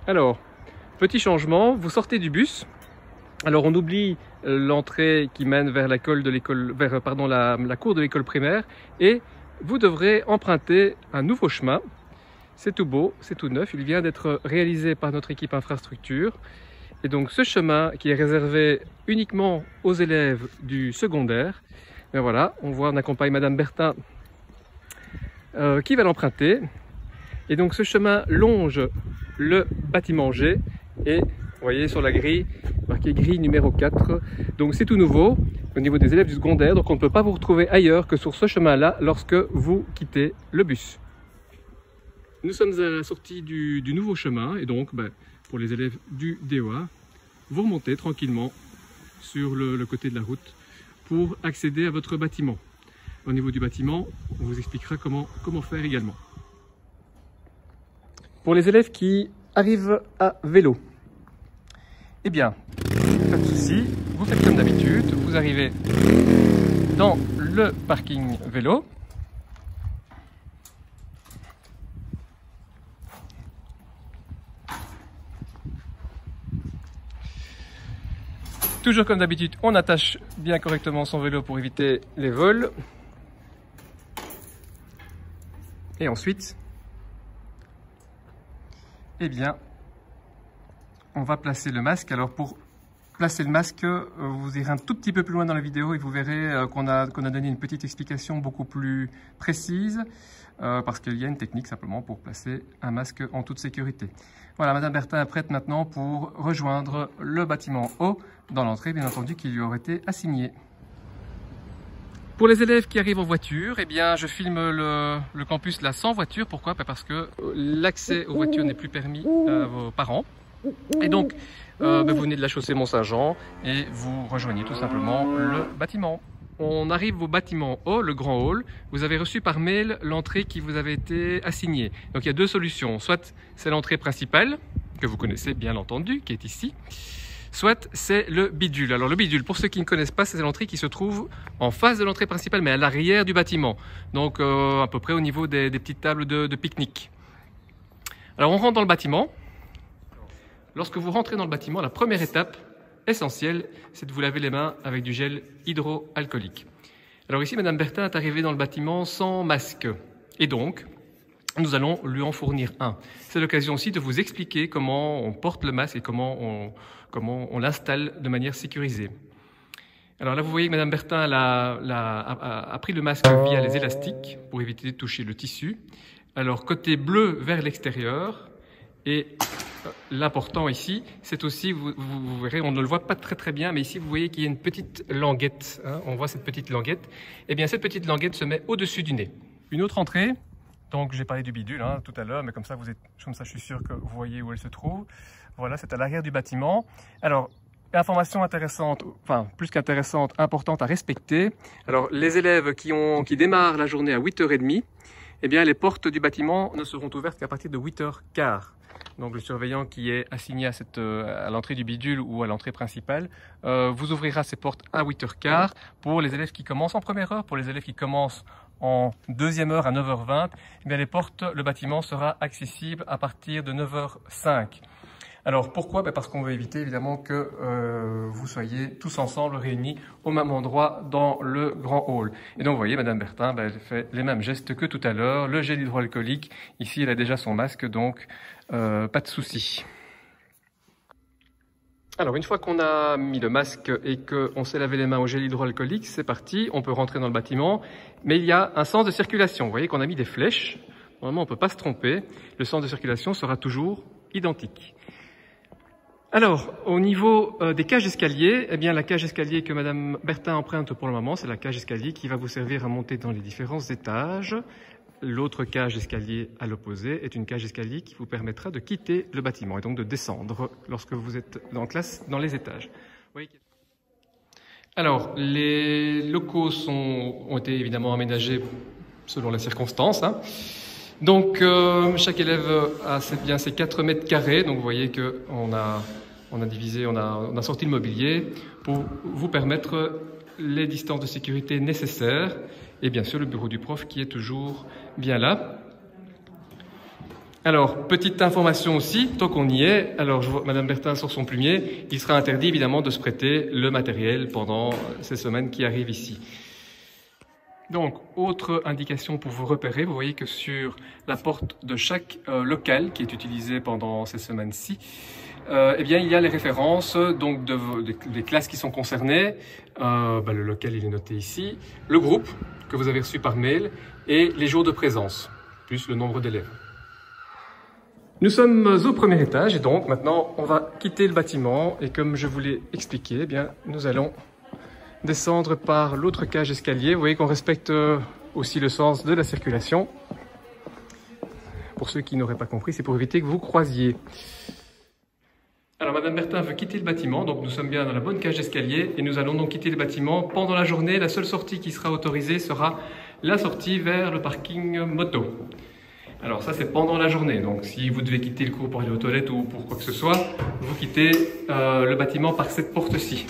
Alors, petit changement, vous sortez du bus. Alors on oublie l'entrée qui mène vers la cour de l'école primaire et vous devrez emprunter un nouveau chemin. C'est tout beau, c'est tout neuf, il vient d'être réalisé par notre équipe infrastructure. Et donc ce chemin qui est réservé uniquement aux élèves du secondaire, ben voilà, on accompagne Madame Bertin qui va l'emprunter. Et donc ce chemin longe le bâtiment G et vous voyez sur la grille, marqué grille numéro 4. Donc c'est tout nouveau au niveau des élèves du secondaire, donc on ne peut pas vous retrouver ailleurs que sur ce chemin-là lorsque vous quittez le bus. Nous sommes à la sortie du nouveau chemin et donc pour les élèves du DEA, vous remontez tranquillement sur le côté de la route pour accéder à votre bâtiment. Au niveau du bâtiment, on vous expliquera comment faire également. Pour les élèves qui arrivent à vélo, eh bien, pas de souci, vous faites comme d'habitude, vous arrivez dans le parking vélo. Toujours comme d'habitude, on attache bien correctement son vélo pour éviter les vols. Et ensuite, eh bien, on va placer le masque. Alors pour placer le masque, vous irez un tout petit peu plus loin dans la vidéo et vous verrez qu'on a donné une petite explication beaucoup plus précise parce qu'il y a une technique simplement pour placer un masque en toute sécurité. Voilà, Madame Bertin est prête maintenant pour rejoindre le bâtiment haut dans l'entrée, bien entendu, qui lui aurait été assignée. Pour les élèves qui arrivent en voiture, eh bien, je filme le campus là sans voiture. Pourquoi? Parce que l'accès aux voitures n'est plus permis à vos parents. Et donc, vous venez de la chaussée Mont-Saint-Jean et vous rejoignez tout simplement le bâtiment. On arrive au bâtiment haut, le grand hall. Vous avez reçu par mail l'entrée qui vous avait été assignée. Donc il y a deux solutions. Soit c'est l'entrée principale, que vous connaissez bien entendu, qui est ici. Soit c'est le bidule. Alors le bidule, pour ceux qui ne connaissent pas, c'est l'entrée qui se trouve en face de l'entrée principale, mais à l'arrière du bâtiment. Donc à peu près au niveau des petites tables de pique-nique. Alors on rentre dans le bâtiment. Lorsque vous rentrez dans le bâtiment, la première étape essentielle, c'est de vous laver les mains avec du gel hydroalcoolique. Alors ici, Madame Bertin est arrivée dans le bâtiment sans masque. Et donc, nous allons lui en fournir un. C'est l'occasion aussi de vous expliquer comment on porte le masque et comment on l'installe de manière sécurisée. Alors là, vous voyez que Madame Bertin a pris le masque via les élastiques pour éviter de toucher le tissu. Alors, côté bleu vers l'extérieur. Et l'important ici, c'est aussi, vous verrez, on ne le voit pas très bien, mais ici, vous voyez qu'il y a une petite languette. Hein, on voit cette petite languette. Eh bien, cette petite languette se met au-dessus du nez. Une autre entrée. Donc, j'ai parlé du bidule tout à l'heure, mais comme ça, je suis sûr que vous voyez où elle se trouve. Voilà, c'est à l'arrière du bâtiment. Alors, information intéressante, enfin, plus qu'intéressante, importante à respecter. Alors, les élèves qui démarrent la journée à 8h30, eh bien, les portes du bâtiment ne seront ouvertes qu'à partir de 8h15. Donc, le surveillant qui est assigné à l'entrée du bidule ou à l'entrée principale vous ouvrira ces portes à 8h15 pour les élèves qui commencent en première heure. Pour les élèves qui commencent en deuxième heure à 9h20, eh bien, le bâtiment sera accessible à partir de 9h05. Alors pourquoi? Parce qu'on veut éviter évidemment que vous soyez tous ensemble réunis au même endroit dans le grand hall. Et donc vous voyez, Madame Bertin, elle fait les mêmes gestes que tout à l'heure, le gel hydroalcoolique. Ici, elle a déjà son masque, donc pas de souci. Alors une fois qu'on a mis le masque et qu'on s'est lavé les mains au gel hydroalcoolique, c'est parti, on peut rentrer dans le bâtiment. Mais il y a un sens de circulation. Vous voyez qu'on a mis des flèches. Normalement, on ne peut pas se tromper. Le sens de circulation sera toujours identique. Alors, au niveau des cages d'escalier, eh bien, la cage d'escalier que Madame Bertin emprunte pour le moment, c'est la cage d'escalier qui va vous servir à monter dans les différents étages. L'autre cage d'escalier à l'opposé est une cage d'escalier qui vous permettra de quitter le bâtiment et donc de descendre lorsque vous êtes en classe dans les étages. Alors, les locaux ont été évidemment aménagés selon les circonstances. Donc, chaque élève a bien ses 4 mètres carrés. Donc, vous voyez qu'on a sorti le mobilier pour vous permettre les distances de sécurité nécessaires. Et bien sûr, le bureau du prof qui est toujours bien là. Alors, petite information aussi, tant qu'on y est, alors je vois Madame Bertin sur son plumier, il sera interdit évidemment de se prêter le matériel pendant ces semaines qui arrivent ici. Donc, autre indication pour vous repérer, vous voyez que sur la porte de chaque local qui est utilisé pendant ces semaines-ci, eh bien, il y a les références donc des classes qui sont concernées. Le local il est noté ici, le groupe que vous avez reçu par mail et les jours de présence, plus le nombre d'élèves. Nous sommes au premier étage et donc maintenant on va quitter le bâtiment et comme je vous l'ai expliqué, eh bien, nous allons descendre par l'autre cage d'escalier. Vous voyez qu'on respecte aussi le sens de la circulation. Pour ceux qui n'auraient pas compris, c'est pour éviter que vous croisiez. Alors Madame Bertin veut quitter le bâtiment, donc nous sommes bien dans la bonne cage d'escalier et nous allons donc quitter le bâtiment. Pendant la journée, la seule sortie qui sera autorisée sera la sortie vers le parking moto. Alors ça c'est pendant la journée, donc si vous devez quitter le cours pour aller aux toilettes ou pour quoi que ce soit, vous quittez le bâtiment par cette porte-ci.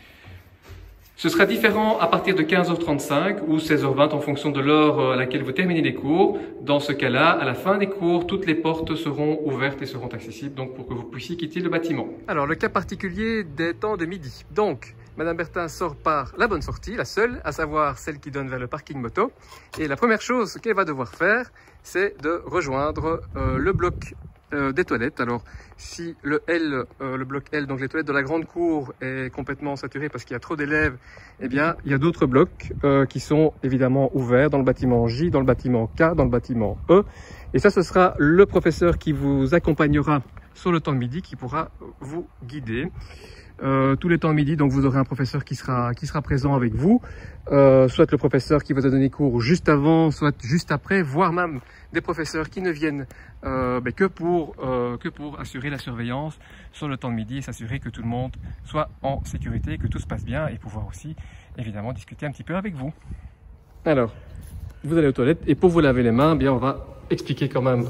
Ce sera différent à partir de 15h35 ou 16h20 en fonction de l'heure à laquelle vous terminez les cours. Dans ce cas-là, à la fin des cours, toutes les portes seront ouvertes et seront accessibles donc pour que vous puissiez quitter le bâtiment. Alors le cas particulier des temps de midi. Donc, Madame Bertin sort par la bonne sortie, la seule, à savoir celle qui donne vers le parking moto. Et la première chose qu'elle va devoir faire, c'est de rejoindre le bloc des toilettes. Alors si le bloc L, donc les toilettes de la grande cour est complètement saturé parce qu'il y a trop d'élèves, eh bien il y a d'autres blocs qui sont évidemment ouverts dans le bâtiment J, dans le bâtiment K, dans le bâtiment E. Et ça, ce sera le professeur qui vous accompagnera sur le temps de midi qui pourra vous guider. Tous les temps de midi, donc vous aurez un professeur qui sera présent avec vous, soit le professeur qui vous a donné cours juste avant, soit juste après, voire même des professeurs qui ne viennent que pour assurer la surveillance sur le temps de midi et s'assurer que tout le monde soit en sécurité, que tout se passe bien et pouvoir aussi évidemment discuter un petit peu avec vous. Alors, vous allez aux toilettes et pour vous laver les mains, bien on va expliquer quand même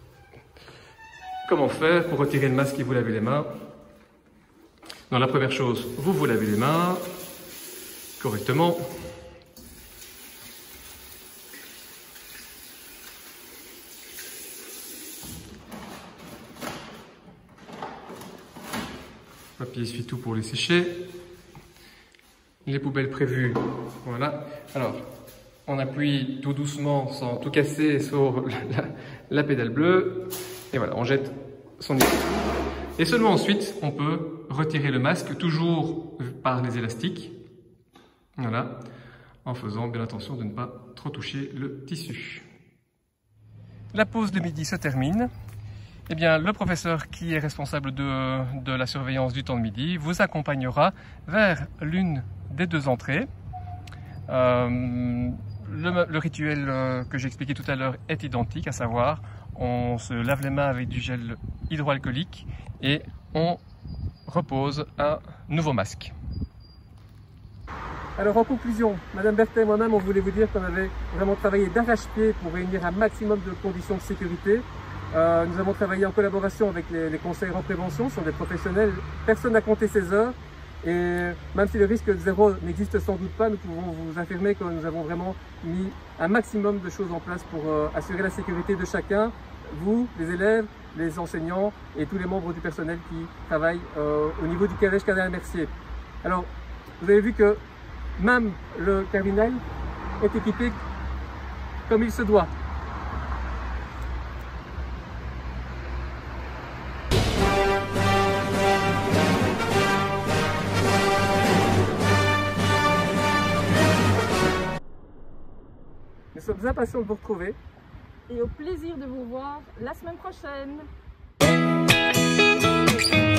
comment faire pour retirer le masque et vous laver les mains. Donc la première chose, vous vous lavez les mains correctement. Papier essuie-tout pour les sécher. Les poubelles prévues, voilà. Alors, on appuie tout doucement, sans tout casser, sur la pédale bleue. Et voilà, on jette son équipe. Et seulement ensuite, on peut retirer le masque, toujours par les élastiques. Voilà, en faisant bien attention de ne pas trop toucher le tissu. La pause de midi se termine. Eh bien, le professeur qui est responsable de la surveillance du temps de midi vous accompagnera vers l'une des deux entrées. Le rituel que j'ai expliqué tout à l'heure est identique, à savoir on se lave les mains avec du gel hydroalcoolique et on repose un nouveau masque. Alors en conclusion, Madame Bertin et moi-même, on voulait vous dire qu'on avait vraiment travaillé d'arrache-pied pour réunir un maximum de conditions de sécurité. Nous avons travaillé en collaboration avec les conseillers en prévention, ce sont des professionnels, personne n'a compté ses heures. Et même si le risque zéro n'existe sans doute pas, nous pouvons vous affirmer que nous avons vraiment mis un maximum de choses en place pour assurer la sécurité de chacun, vous, les élèves, les enseignants et tous les membres du personnel qui travaillent au niveau du collège Cardinal Mercier. Alors, vous avez vu que même le Cardinal est équipé comme il se doit. Nous sommes impatients de vous retrouver. Et au plaisir de vous voir la semaine prochaine.